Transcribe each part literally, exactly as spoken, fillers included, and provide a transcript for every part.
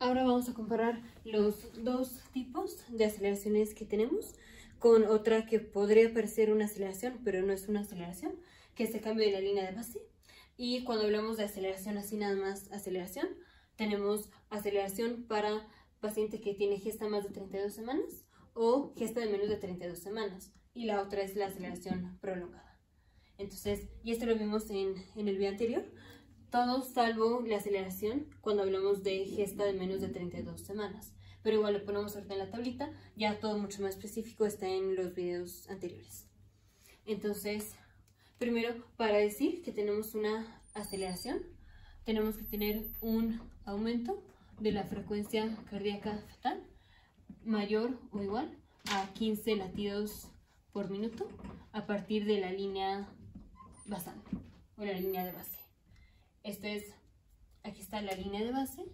Ahora vamos a comparar los dos tipos de aceleraciones que tenemos con otra que podría parecer una aceleración, pero no es una aceleración, que es el cambio de la línea de base. Y cuando hablamos de aceleración, así nada más aceleración, tenemos aceleración para paciente que tiene gesta más de treinta y dos semanas o gesta de menos de treinta y dos semanas. Y la otra es la aceleración prolongada. Entonces, y esto lo vimos en, en el video anterior, todo salvo la aceleración cuando hablamos de gesta de menos de treinta y dos semanas. Pero igual lo ponemos ahorita en la tablita, ya todo mucho más específico está en los videos anteriores. Entonces, primero, para decir que tenemos una aceleración, tenemos que tener un aumento de la frecuencia cardíaca fetal mayor o igual a quince latidos por minuto a partir de la línea basal o la línea de base. Esto es, aquí está la línea de base.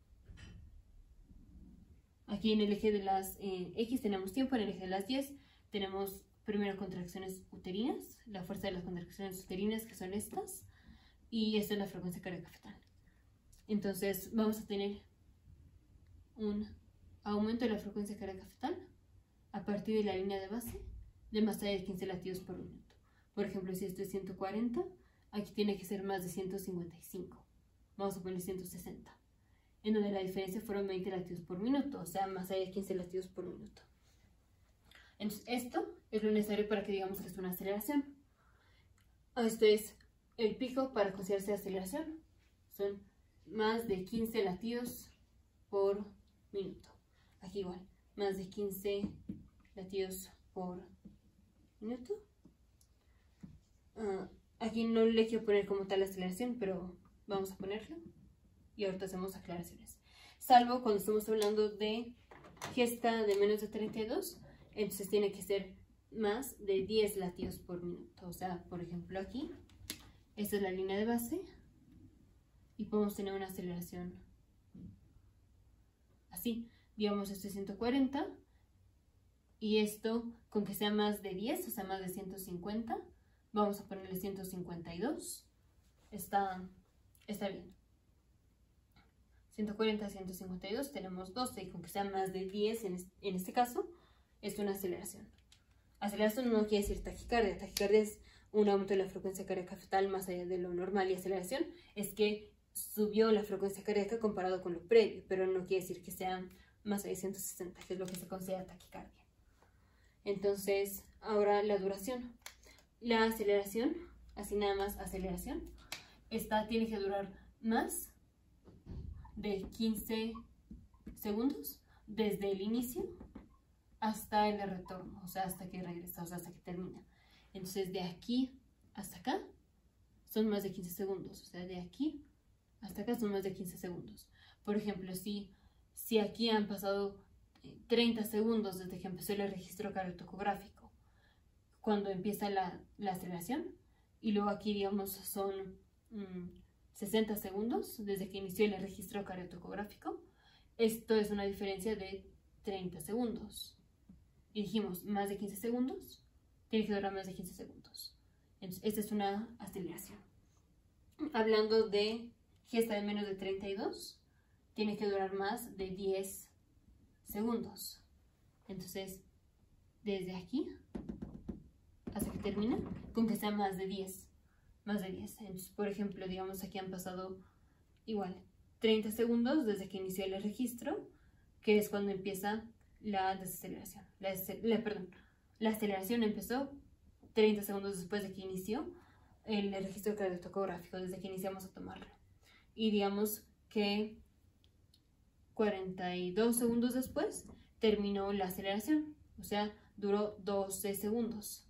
Aquí en el eje de las eh, X tenemos tiempo, en el eje de las Y tenemos primero contracciones uterinas, la fuerza de las contracciones uterinas, que son estas, y esta es la frecuencia cardíaca fetal. Entonces vamos a tener un aumento de la frecuencia cardíaca fetal a partir de la línea de base de más allá de quince latidos por minuto. Por ejemplo, si esto es ciento cuarenta, aquí tiene que ser más de ciento cincuenta y cinco. Vamos a poner ciento sesenta. En donde la diferencia fueron veinte latidos por minuto, o sea, más allá de quince latidos por minuto. Entonces, esto es lo necesario para que digamos que es una aceleración. Esto es el pico para considerarse aceleración. Son más de quince latidos por minuto. Aquí igual, más de quince latidos por minuto. Uh, aquí no le quiero poner como tal aceleración, pero vamos a ponerlo. Y ahorita hacemos aclaraciones. Salvo cuando estamos hablando de gesta de menos de treinta y dos, entonces tiene que ser más de diez latidos por minuto. O sea, por ejemplo aquí, esta es la línea de base y podemos tener una aceleración así. Digamos, esto es ciento cuarenta y esto con que sea más de diez, o sea, más de ciento cincuenta, vamos a ponerle ciento cincuenta y dos. Está, está bien. ciento cuarenta a ciento cincuenta y dos tenemos doce, y con que sea más de diez en este, en este caso es una aceleración. Aceleración no quiere decir taquicardia. Taquicardia es un aumento de la frecuencia cardíaca fetal más allá de lo normal, y aceleración es que subió la frecuencia cardíaca comparado con lo previo, pero no quiere decir que sea más allá de ciento sesenta, que es lo que se considera taquicardia. Entonces, ahora la duración. La aceleración, así nada más aceleración, esta tiene que durar más de quince segundos desde el inicio hasta el retorno, o sea, hasta que regresa, o sea, hasta que termina. Entonces, de aquí hasta acá son más de quince segundos, o sea, de aquí hasta acá son más de quince segundos. Por ejemplo, si, si aquí han pasado treinta segundos desde que empezó el registro cardiotocográfico, cuando empieza la, la aceleración, y luego aquí, digamos, son mmm, sesenta segundos desde que inició el registro cardiotocográfico, esto es una diferencia de treinta segundos. Y dijimos, más de quince segundos, tiene que durar más de quince segundos. Entonces, esta es una aceleración. Hablando de gesta de menos de treinta y dos, tiene que durar más de diez segundos. Entonces, desde aquí hasta que termina, con que sea más de diez. Más de diez. Entonces, por ejemplo, digamos, aquí han pasado igual treinta segundos desde que inició el registro, que es cuando empieza la desaceleración. La, la, perdón, la aceleración empezó treinta segundos después de que inició el registro cardiotocográfico, desde que iniciamos a tomarlo. Y digamos que cuarenta y dos segundos después terminó la aceleración, o sea, duró doce segundos.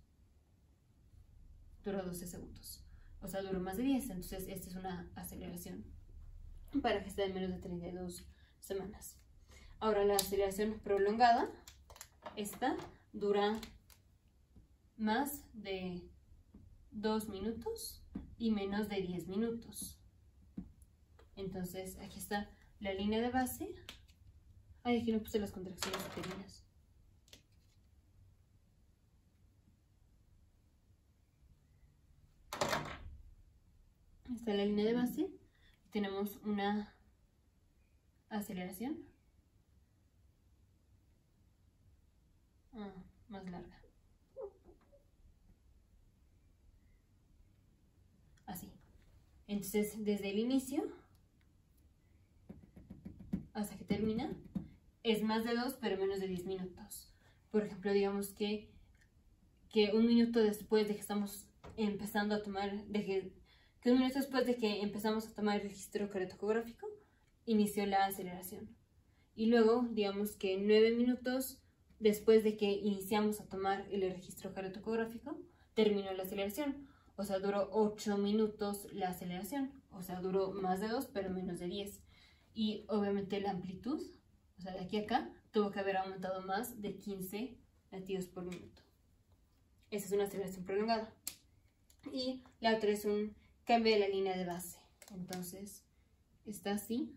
Duró doce segundos. O sea, duró más de diez, entonces esta es una aceleración para gesta de menos de treinta y dos semanas. Ahora, la aceleración prolongada, esta dura más de dos minutos y menos de diez minutos. Entonces, aquí está la línea de base. Ay, aquí no puse las contracciones uterinas. Está la línea de base. Tenemos una aceleración. Ah, más larga. Así. Entonces, desde el inicio hasta que termina, es más de dos, pero menos de diez minutos. Por ejemplo, digamos que, que un minuto después de que estamos empezando a tomar, de que, que un minuto después de que empezamos a tomar el registro cardiotocográfico, inició la aceleración. Y luego, digamos que nueve minutos después de que iniciamos a tomar el registro cardiotocográfico, terminó la aceleración. O sea, duró ocho minutos la aceleración. O sea, duró más de dos, pero menos de diez. Y obviamente la amplitud, o sea, de aquí a acá, tuvo que haber aumentado más de quince latidos por minuto. Esa es una aceleración prolongada. Y la otra es un cambio de la línea de base. Entonces, está así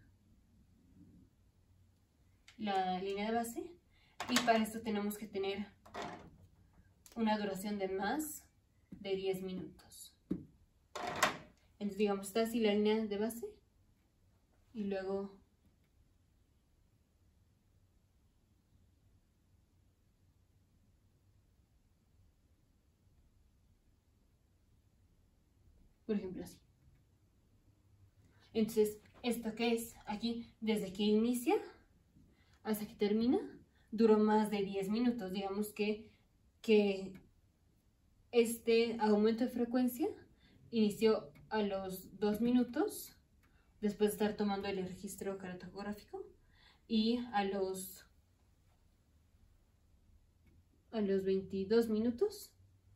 la línea de base. Y para esto tenemos que tener una duración de más de diez minutos. Entonces, digamos, está así la línea de base. Y luego por ejemplo así. Entonces, ¿esto qué es? Aquí, desde que inicia hasta que termina, duró más de diez minutos. Digamos que, que este aumento de frecuencia inició a los dos minutos después de estar tomando el registro cardiotocográfico y a los, a los veintidós minutos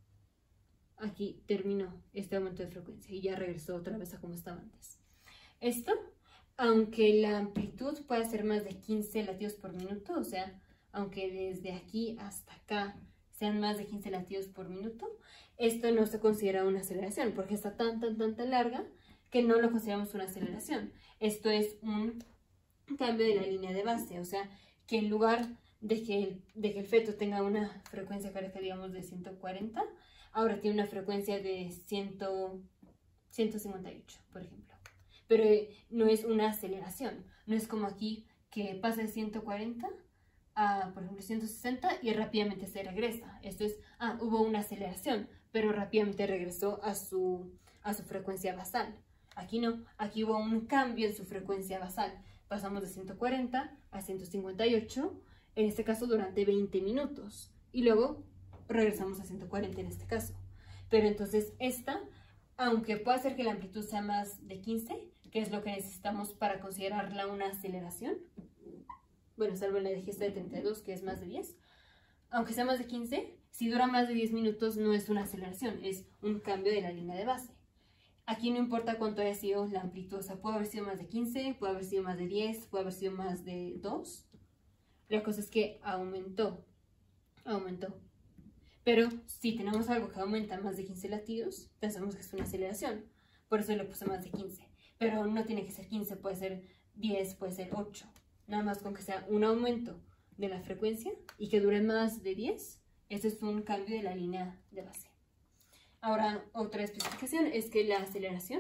aquí terminó este aumento de frecuencia y ya regresó otra vez a como estaba antes. Esto, aunque la amplitud pueda ser más de quince latidos por minuto, o sea, aunque desde aquí hasta acá sean más de quince latidos por minuto, esto no se considera una aceleración porque está tan, tan, tan, tan larga que no lo consideramos una aceleración. Esto es un cambio de la línea de base, o sea, que en lugar de que el, de que el feto tenga una frecuencia cardíaca, digamos, de ciento cuarenta, ahora tiene una frecuencia de ciento cincuenta y ocho, por ejemplo. Pero no es una aceleración, no es como aquí que pasa de ciento cuarenta a, por ejemplo, ciento sesenta y rápidamente se regresa. Esto es, ah, hubo una aceleración, pero rápidamente regresó a su, a su frecuencia basal. Aquí no, aquí hubo un cambio en su frecuencia basal. Pasamos de ciento cuarenta a ciento cincuenta y ocho, en este caso durante veinte minutos. Y luego regresamos a ciento cuarenta en este caso. Pero entonces esta, aunque pueda ser que la amplitud sea más de quince, que es lo que necesitamos para considerarla una aceleración, bueno, salvo en la digesta de treinta y dos, que es más de diez, aunque sea más de quince, si dura más de diez minutos no es una aceleración, es un cambio de la línea de base. Aquí no importa cuánto haya sido la amplitud, o sea, puede haber sido más de quince, puede haber sido más de diez, puede haber sido más de dos. La cosa es que aumentó, aumentó. Pero si tenemos algo que aumenta más de quince latidos, pensamos que es una aceleración. Por eso le puse más de quince. Pero no tiene que ser quince, puede ser diez, puede ser ocho. Nada más con que sea un aumento de la frecuencia y que dure más de diez, eso es un cambio de la línea de base. Ahora, otra especificación es que la aceleración,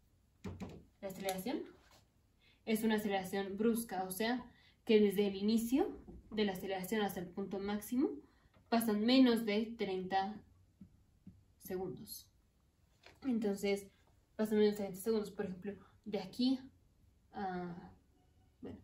la aceleración es una aceleración brusca, o sea, que desde el inicio de la aceleración hasta el punto máximo pasan menos de treinta segundos. Entonces, pasan menos de treinta segundos, por ejemplo, de aquí a, bueno,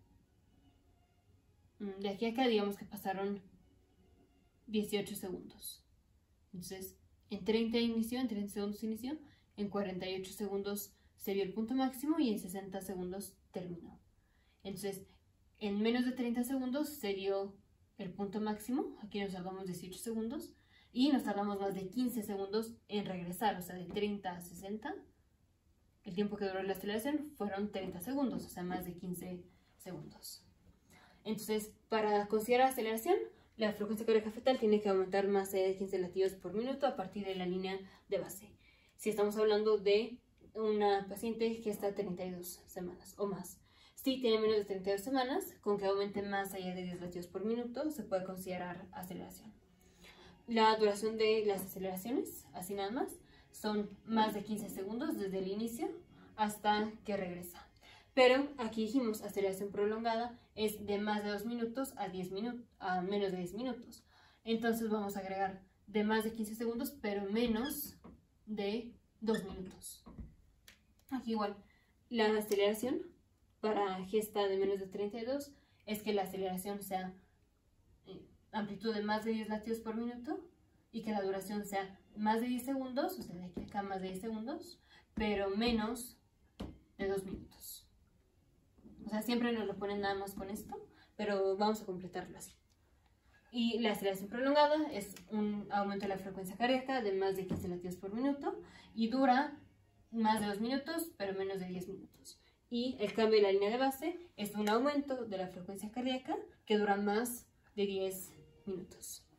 de aquí a acá digamos que pasaron dieciocho segundos. Entonces, en treinta inició, en treinta segundos inició, en cuarenta y ocho segundos se vio el punto máximo y en sesenta segundos terminó. Entonces, en menos de treinta segundos se dio el punto máximo, aquí nos tardamos dieciocho segundos, y nos tardamos más de quince segundos en regresar, o sea, de treinta a sesenta, el tiempo que duró la aceleración fueron treinta segundos, o sea, más de quince segundos. Entonces, para considerar aceleración, la frecuencia cardíaca fetal tiene que aumentar más de quince latidos por minuto a partir de la línea de base. Si estamos hablando de una paciente que está treinta y dos semanas o más. Si tiene menos de treinta y dos semanas, con que aumente más allá de diez latidos por minuto, se puede considerar aceleración. La duración de las aceleraciones, así nada más, son más de quince segundos desde el inicio hasta que regresa. Pero aquí dijimos, aceleración prolongada es de más de dos minutos a, diez minutos, a menos de diez minutos. Entonces vamos a agregar de más de quince segundos, pero menos de dos minutos. Aquí igual, la aceleración para gesta de menos de treinta y dos es que la aceleración sea eh, amplitud de más de diez latidos por minuto y que la duración sea más de diez segundos, o sea, de aquí a acá más de diez segundos, pero menos de dos minutos. O sea, siempre nos lo ponen nada más con esto, pero vamos a completarlo así. Y la aceleración prolongada es un aumento de la frecuencia cardíaca de más de quince latidos por minuto y dura más de dos minutos, pero menos de diez minutos. Y el cambio de la línea de base es un aumento de la frecuencia cardíaca que dura más de diez minutos.